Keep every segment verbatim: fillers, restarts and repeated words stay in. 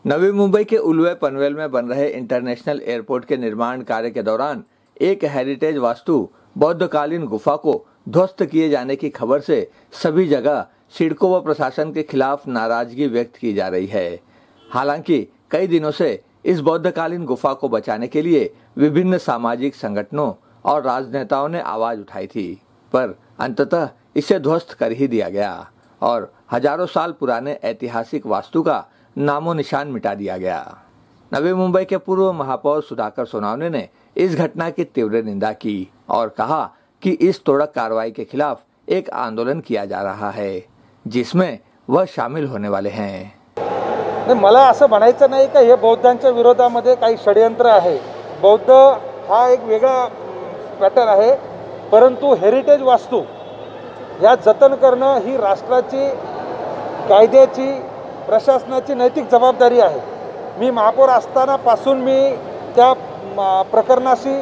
नवी मुंबई के उलवे पनवेल में बन रहे international airport के निर्माण कार्य के दौरान एक हेरिटेज वास्तु बौद्धकालीन गुफा को ध्वस्त किए जाने की खबर से सभी जगह सिडको व प्रशासन के खिलाफ नाराजगी व्यक्त की जा रही है। हालांकि कई दिनों से इस बौद्धकालीन गुफा को बचाने के लिए विभिन्न सामाजिक संगठनों और राजनेताओं ने आवाज उठाई थी, पर अंततः इसे ध्वस्त कर ही दिया गया और हजारों साल पुराने ऐतिहासिक वास्तु का नामो निशान मिटा दिया गया। नवी मुंबई के पूर्व महापौर सुधाकर सोनावने ने इस घटना की तीव्र निंदा की और कहा कि इस तोड़क कार्रवाई के खिलाफ एक आंदोलन किया जा रहा है, जिसमें वह शामिल होने वाले हैं। मला असं म्हणायचं नाही का हे बौद्धांच्या विरोधामध्ये काही षडयंत्र आहे। बौद्ध हा एक वेगळा पॅटर्न आहे, परंतु हेरिटेज वास्तू या जतन करणं ही राष्ट्राची, कायद्याची, प्रशासनाची नैतिक जबाबदारी आहे। मी महापौर असताना पासून मी त्या प्रकरणाशी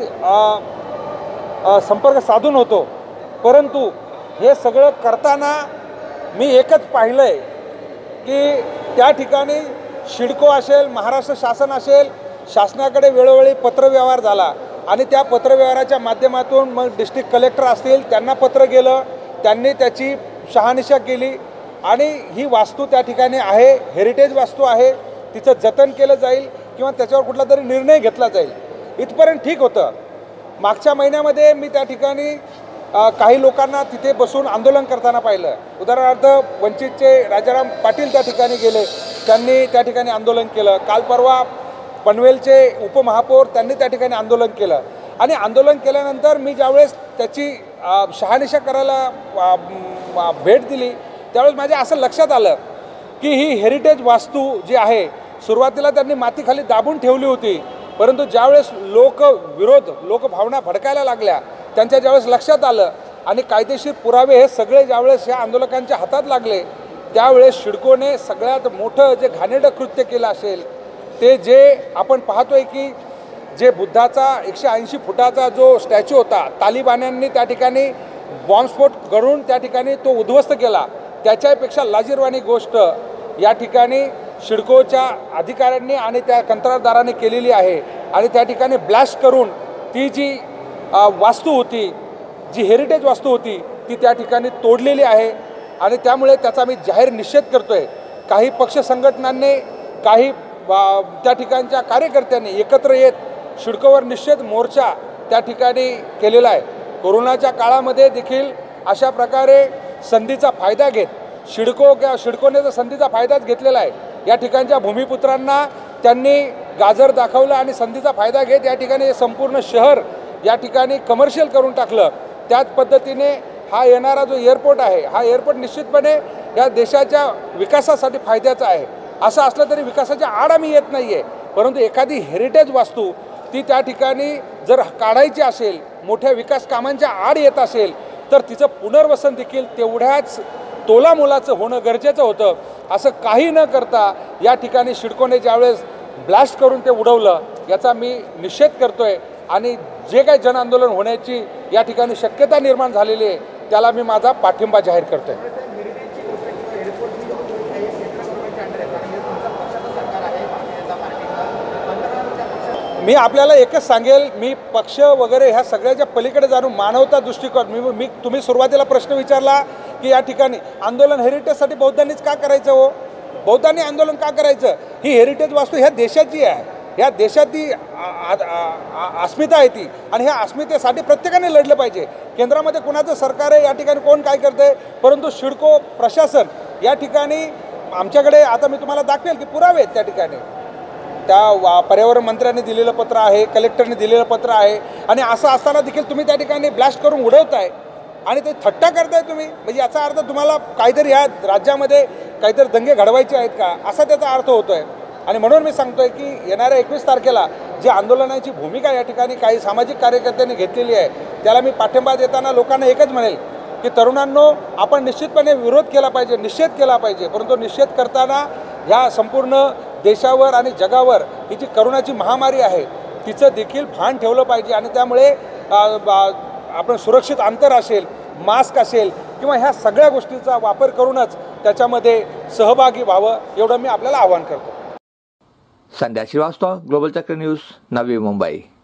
संपर्क साधून होतो, परंतु हे सगळं करताना मी एकच पाहिलंय की त्या ठिकाणी सिडको असेल, महाराष्ट्र शासन असेल, शासनाकडे वेळोवेळी पत्रव्यवहार झाला आणि त्या पत्रव्यवहाराच्या माध्यमातून मग डिस्ट्रिक्ट कलेक्टर असतील त्यांना पत्र गेलं, त्यांनी त्याची शहानिशा केली आणि ही वास्तू त्या ठिकाणी आहे, हेरिटेज वास्तू आहे, तिचं जतन केलं जाईल किंवा त्याच्यावर कुठला तरी निर्णय घेतला जाईल इथपर्यंत ठीक होतं। मागच्या महिन्यामध्ये मी त्या ठिकाणी काही लोकांना तिथे बसून आंदोलन करताना पाहिलं। उदाहरणार्थ वंचितचे राजाराम पाटील त्या ठिकाणी गेले, त्यांनी त्या ठिकाणी आंदोलन केलं। काल परवा पनवेलचे उपमहापौर त्यांनी त्या ठिकाणी आंदोलन केलं आणि आंदोलन केल्यानंतर मी ज्यावेळेस त्याची शहानिशा करायला भेट दिली त्यावेळेस माझ्या असं लक्षात आलं की ही हेरिटेज वास्तू जी आहे सुरुवातीला त्यांनी मातीखाली दाबून ठेवली होती, परंतु ज्यावेळेस लोक विरोध लोकभावना भडकायला लागल्या त्यांच्या ज्यावेळेस लक्षात आलं आणि कायदेशीर पुरावे हे सगळे ज्यावेळेस या आंदोलकांच्या हातात लागले त्यावेळेस सिडकोने सगळ्यात मोठं जे घाणेरडं कृत्य केलं असेल ते जे आपण पाहतोय की जे बुद्धाचा एकशे ऐंशी फुटाचा जो स्टॅच्यू होता तालिबान्यांनी त्या ठिकाणी बॉम्बस्फोट करून त्या ठिकाणी तो उद्ध्वस्त केला, त्याच्यापेक्षा लाजिरवाणी गोष्ट या ठिकाणी सिडकोच्या अधिकाऱ्यांनी आणि त्या कंत्राटदाराने केलेली आहे आणि त्या ठिकाणी ब्लास्ट करून ती जी वास्तू होती, जी हेरिटेज वास्तू होती ती त्या ठिकाणी तोडलेली आहे आणि त्यामुळे त्याचा मी जाहीर निषेध करतोय। काही पक्ष संघटनांनी, काही त्या ठिकाणच्या कार्यकर्त्यांनी एकत्र येत सिडकोवर निषेध मोर्चा त्या ठिकाणी केलेला आहे। कोरोनाच्या काळामध्ये देखील अशा प्रकारे संधीचा फायदा घेत सिडको किंवा सिडकोने तर संधीचा फायदाच घेतलेला आहे। या ठिकाणच्या भूमिपुत्रांना त्यांनी गाजर दाखवलं आणि संधीचा फायदा घेत या ठिकाणी संपूर्ण शहर या ठिकाणी कमर्शियल करून टाकलं। त्याच पद्धतीने हा येणारा जो एअरपोर्ट आहे हा एअरपोर्ट निश्चितपणे या देशाच्या विकासासाठी फायद्याचा आहे। असं असलं तरी विकासाच्या आड आम्ही येत नाही आहे, परंतु एखादी हेरिटेज वास्तू ती त्या ठिकाणी जर काढायची असेल, मोठ्या विकास कामांच्या आड येत असेल तर तिचं पुनर्वसन देखील तेवढ्याच तोलामोलाचं होणं गरजेचं होतं। असं काही न करता या ठिकाणी सिडकोने ज्यावेळेस ब्लास्ट करून ते उडवलं याचा मी निषेध करतोय आणि जे काही जन आंदोलन होण्याची या ठिकाणी शक्यता निर्माण झालेली आहे त्याला मी माझा पाठिंबा जाहीर करतोय। मी आपल्याला एकच सांगेल, मी पक्ष वगैरे ह्या सगळ्याच्या पलीकडे जाणून मानवता दृष्टिकोन मी मी तुम्ही सुरुवातीला प्रश्न विचारला की या ठिकाणी आंदोलन हेरिटेजसाठी बौद्धांनीच का करायचं हो, बौद्धांनी आंदोलन का करायचं? ही हेरिटेज वास्तू ह्या देशाची आहे, ह्या देशाची अस्मिता आहे ती आणि ह्या अस्मितेसाठी प्रत्येकाने लढलं पाहिजे। केंद्रामध्ये कुणाचं सरकार आहे, या ठिकाणी कोण काय करते, परंतु सिडको प्रशासन या ठिकाणी आमच्याकडे आता मी तुम्हाला दाखवेल की पुरावे आहेत त्या ठिकाणी। त्या पर्यावरण मंत्र्यांनी दिलेलं पत्र आहे, कलेक्टरने दिलेलं पत्र आहे आणि असं असताना देखील तुम्ही त्या ठिकाणी ब्लास्ट करून उडवताय आणि ते थट्टा करताय तुम्ही, म्हणजे याचा अर्थ तुम्हाला काहीतरी या राज्यामध्ये काहीतरी दंगे घडवायचे आहेत का असा त्याचा अर्थ होतोय। आणि म्हणून मी सांगतोय की येणाऱ्या एकवीस तारखेला जी आंदोलनाची भूमिका या ठिकाणी काही सामाजिक कार्यकर्त्यांनी घेतलेली आहे त्याला मी पाठिंबा देताना लोकांना एकच म्हणेल की तरुणांनो, आपण निश्चितपणे विरोध केला पाहिजे, निषेध केला पाहिजे, परंतु निषेध करताना ह्या संपूर्ण देशावर आणि जगावर ही जी करोनाची महामारी आहे तिचं देखील भान ठेवलं पाहिजे आणि त्यामुळे आपण सुरक्षित अंतर असेल, मास्क असेल किंवा ह्या सगळ्या गोष्टींचा वापर करूनच त्याच्यामध्ये सहभागी व्हावं एवढं मी आपल्याला आवाहन करतो। Sandhya Shrivastava, global Chakra news, Navi Mumbai.